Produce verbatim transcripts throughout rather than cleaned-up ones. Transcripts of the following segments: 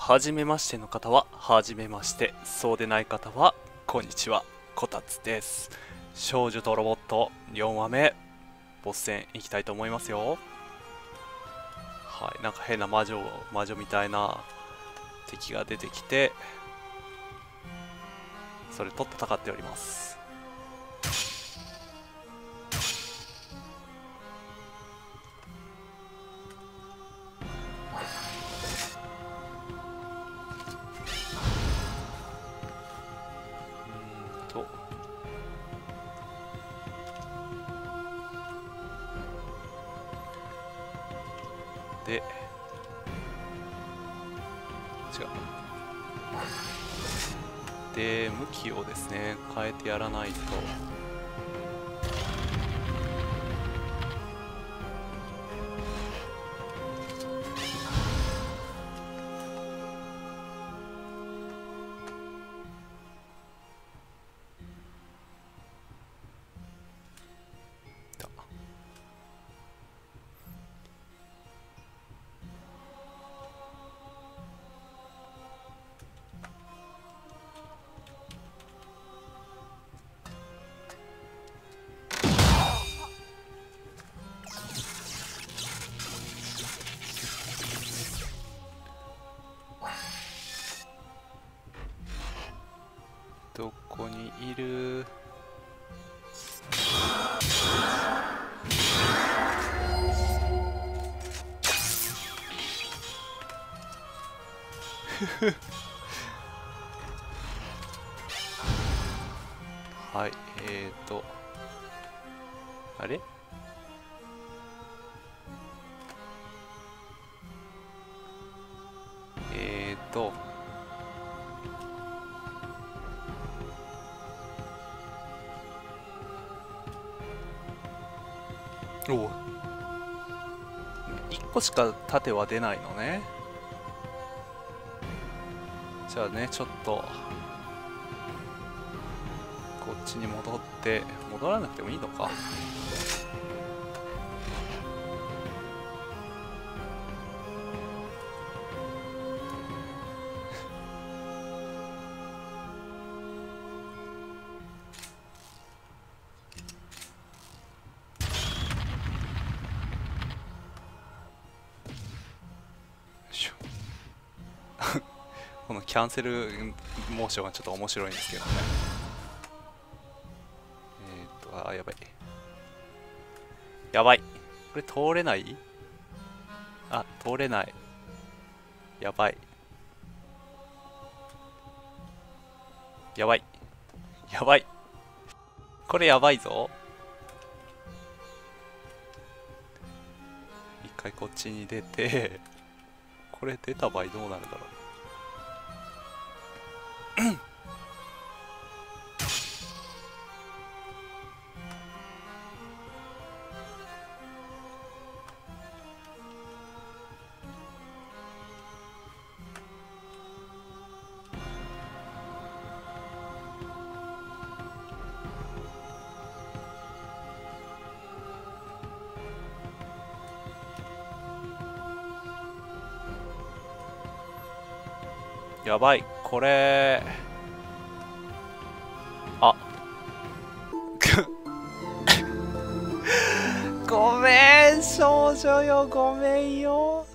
初めましての方は初めまして、そうでない方はこんにちは、こたつです。少女とロボットよんわめボス戦いきたいと思いますよ。はい、なんか変な魔女魔女みたいな敵が出てきて、それと戦っております。で、違う。で、向きをですね、変えてやらないと。どこにいる？はい、えーとあれえーとおお、いっこしか盾は出ないのね。じゃあね、ちょっとこっちに戻って、戻らなくてもいいのか。このキャンセルモーションがちょっと面白いんですけどね。えーっと、あ、やばい。やばい。これ通れない？あ、通れない。やばい。やばい。やばい。これやばいぞ。一回こっちに出て、これ出た場合どうなるだろう。やばい、これあごめん少女よ、ごめんよよ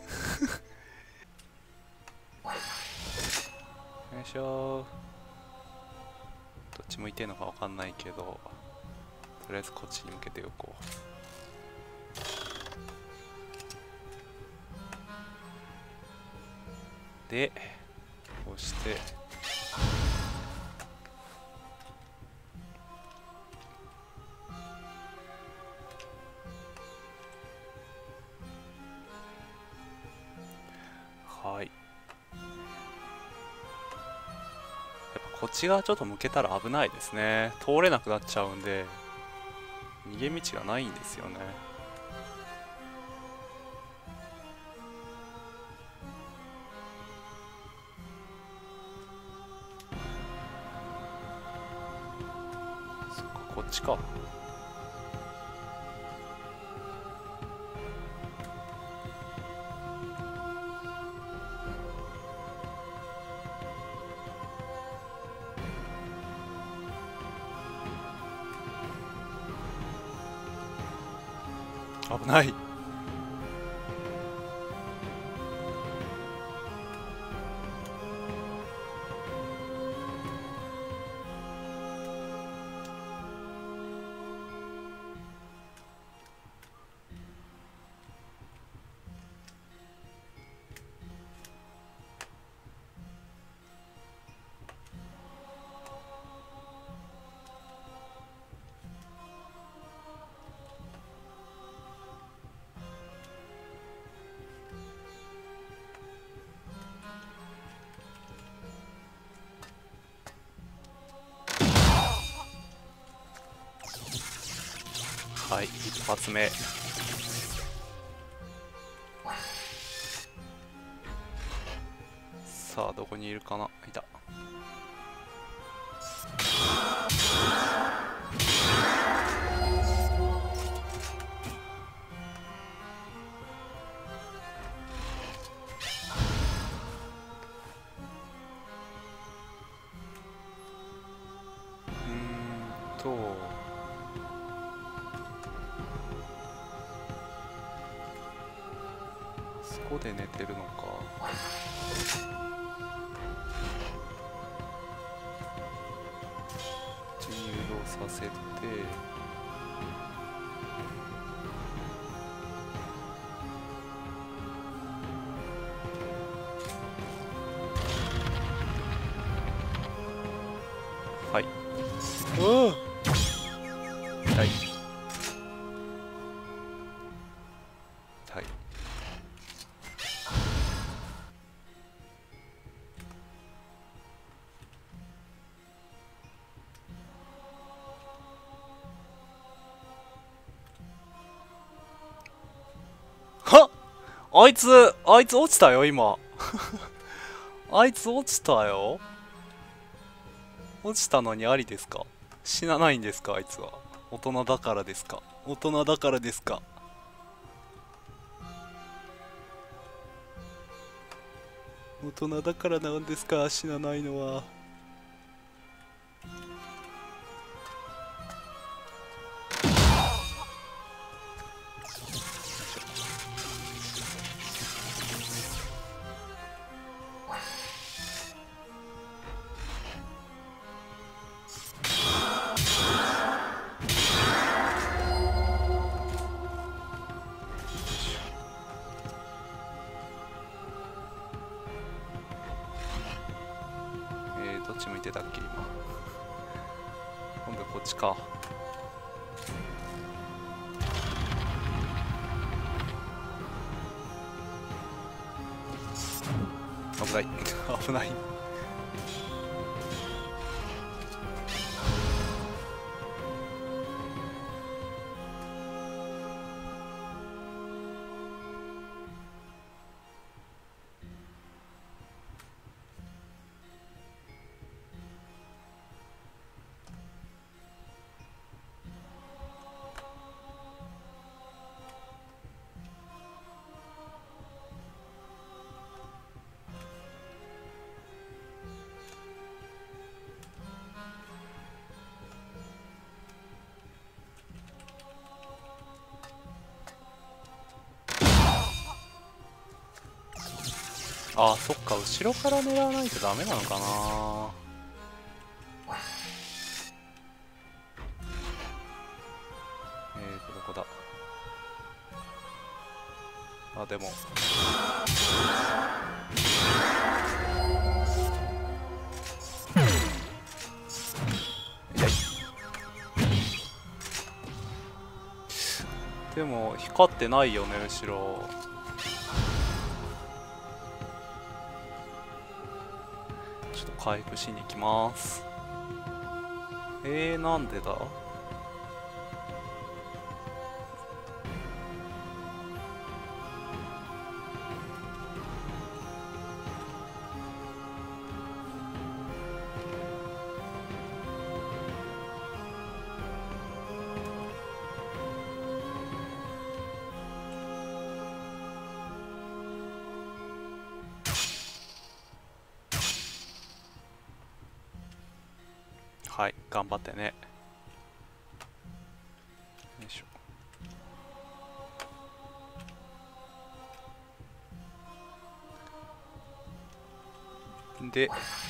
いしょ。どっち向いてんのかわかんないけど、とりあえずこっちに向けておこう。でこうしてはい、やっぱこっち側ちょっと向けたら危ないですね。通れなくなっちゃうんで逃げ道がないんですよね。そっか、こっちか。 危ない。はい、一発目。さあどこにいるかな。いた。うーんとここで寝てるのか。こっちに誘導させて、はい。うわ痛い痛い。はっ、あいつあいつ落ちたよ今あいつ落ちたよ。落ちたのにありですか。死なないんですか。あいつは大人だからですか。大人だからですか。大人だからなんですか。死なないのは。えー、どっち向いてたっけ今。今度こっちか。危ない危ない。あー、そっか、後ろから狙わないとダメなのかな。えーとどこだ。あ、でも痛い。でも光ってないよね後ろ。ちょっと回復しに行きます。えー、なんでだ。はい、頑張ってね。よいしょ。 で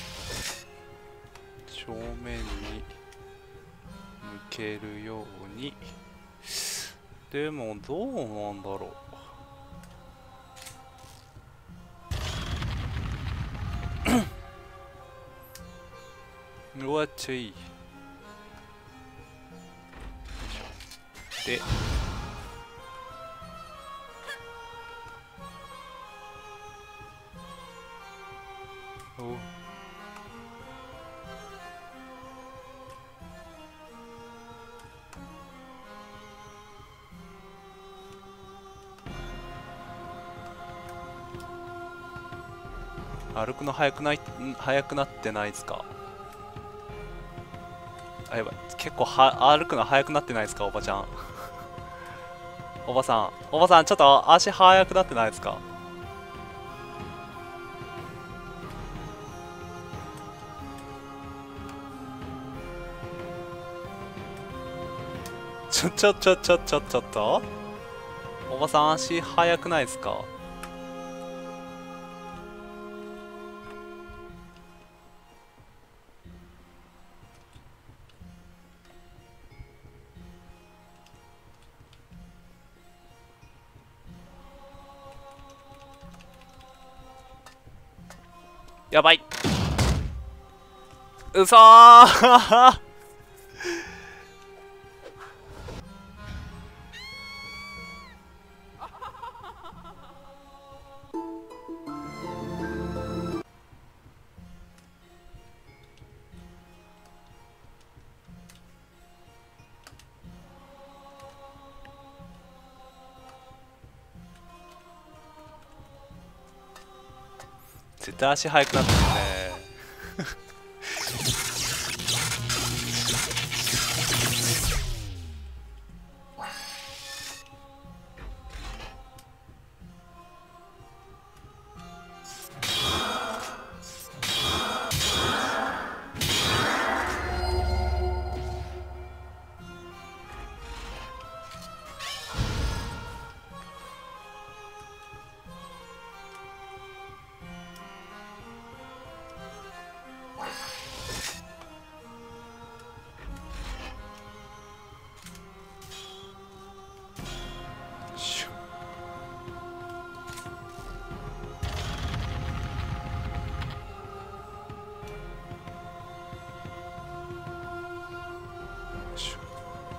正面に向けるように。でもどうなんだろう。うわっちゃいい。でお歩くの速くない、ん速くなってないですか？あ、やばい、結構は歩くの速くなってないですか、おばちゃん。おばさん、おばさん、ちょっと足速くなってないですか？ちょちょちょちょちょちょっとおばさん、足速くないですか？やばい、うそー絶対足速くなってるね。シュッシュッ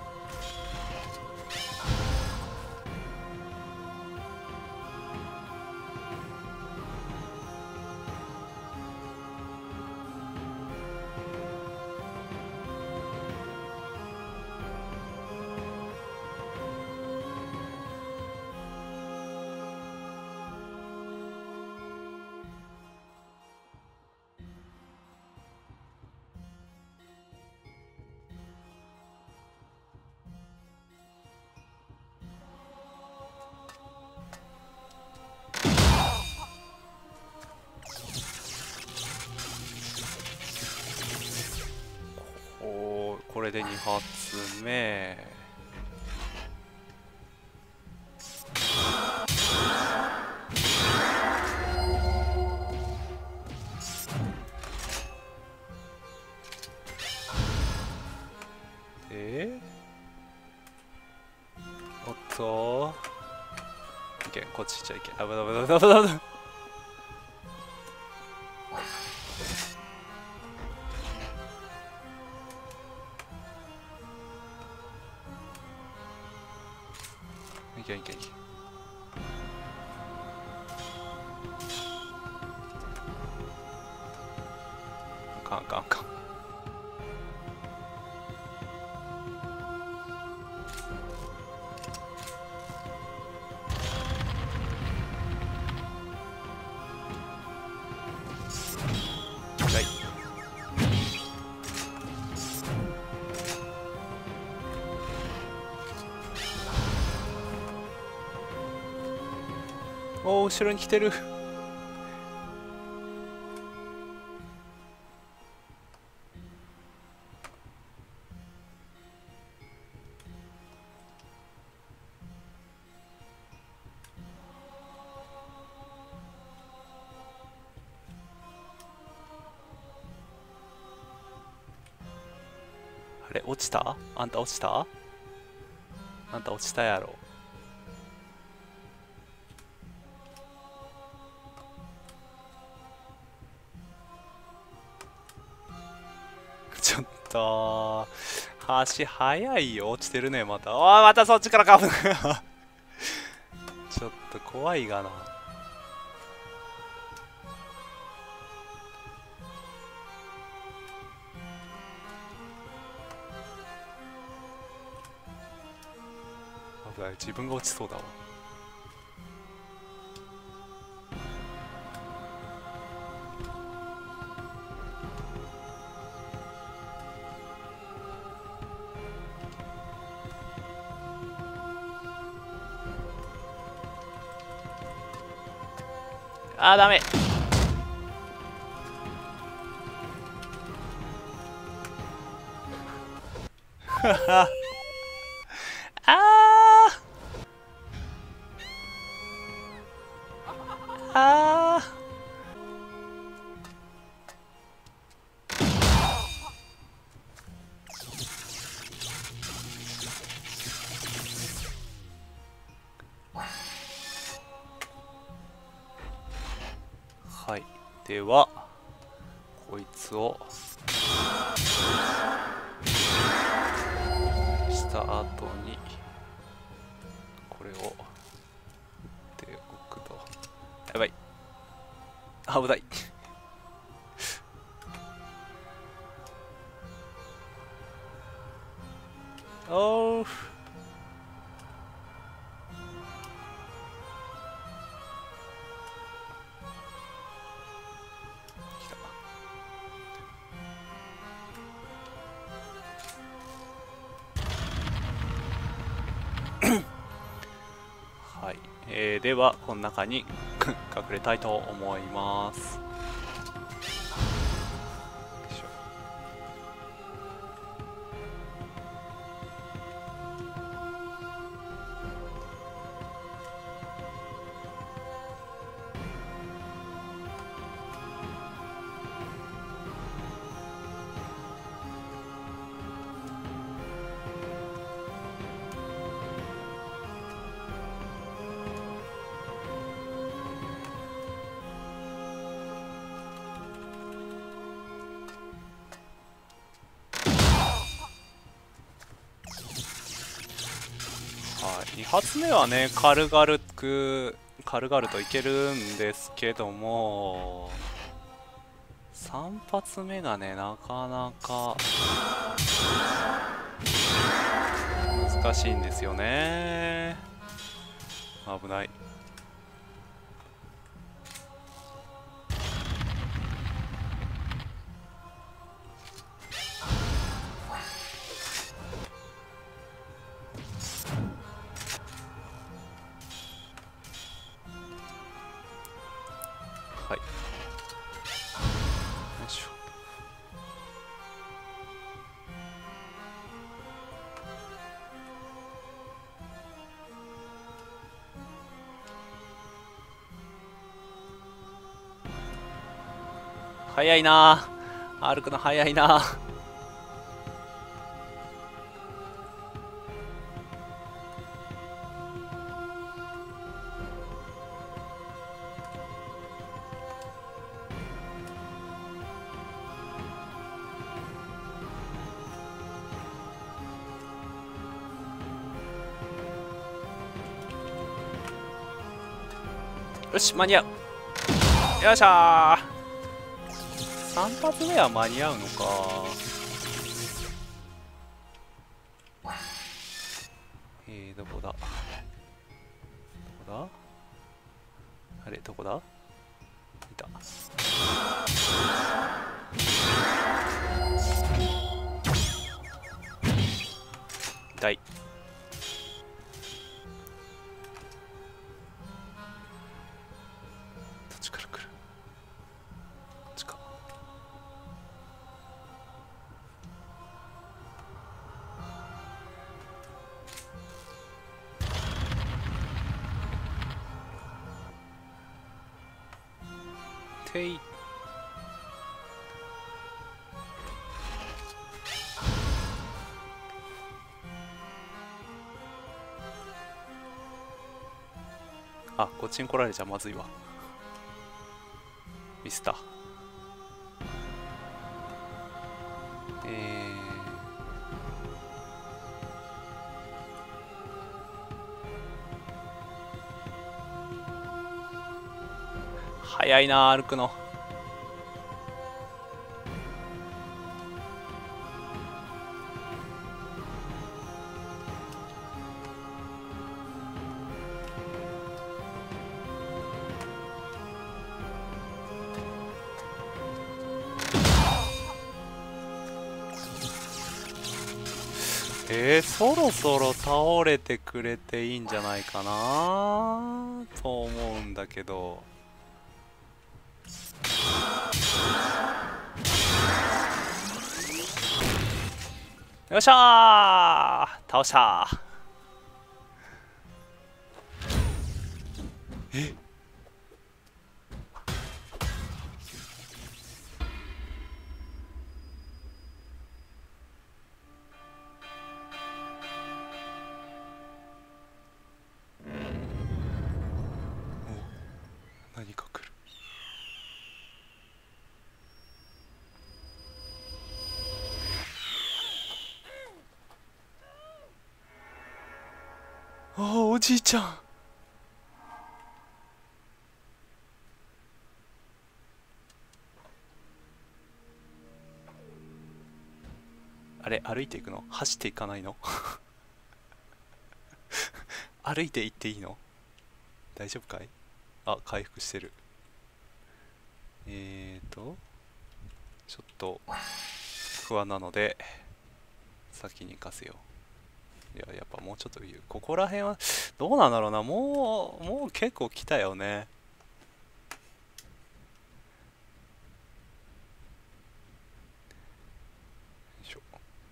おー、これでに発目。でおっといけ、こっち行っちゃいけ、あぶなぶなぶなぶなぶな。いけいけいけ。あかんあかんあかん。はい。おー、後ろに来てる。 あれ落ちた？あんた落ちた？あんた落ちたやろ。ちょっと橋早いよ。落ちてるねまた。ああまたそっちからかぶるちょっと怖いがな。危ない、自分が落ちそうだわ。あーダメあああはい、ではこいつをした後にこれをで置くと、やばい危ないおーはい、えー、ではこの中に隠れたいと思います。に発目はね軽々く軽々といけるんですけども、さん発目がねなかなか難しいんですよね。危ない。はい、よいしょ。早いなあ、歩くの早いなあ。よし間に合う。よっしゃー、さん発目は間に合うのか。えー、どこだどこだあれどこだいた。痛い。どっちから来る。こっちか。てい。 あ、こっちに来られちゃまずいわ。ミスった。えー、早いな歩くの。えー、そろそろ倒れてくれていいんじゃないかなと思うんだけど。よっしゃー倒したー。え何か来る。ああ、おじいちゃん。あれ、歩いていくの？走っていかないの？歩いて行っていいの？大丈夫かい？あ、回復してる。えーとちょっと不安なので先に行かせよう。いや、やっぱもうちょっと言う。ここら辺はどうなんだろうな。もうもう結構来たよね。よいしょ。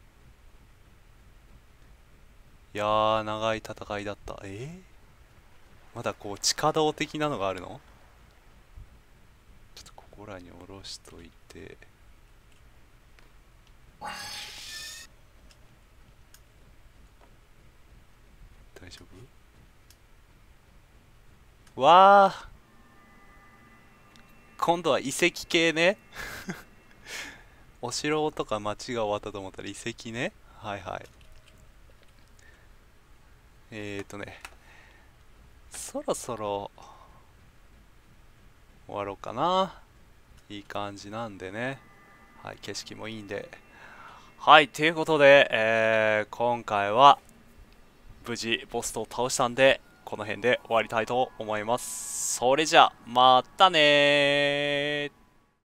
いやー、長い戦いだった。えー、まだこう地下道的なのがあるの？ちょっとここらに下ろしといて。大丈夫？わあ、今度は遺跡系ね。お城とか町が終わったと思ったら遺跡ね。はいはい。えーとねそろそろ終わろうかな。いい感じなんでね。はい、景色もいいんで。はい、ということで、えー今回は無事ボスと倒したんで、この辺で終わりたいと思います。それじゃあまたねー。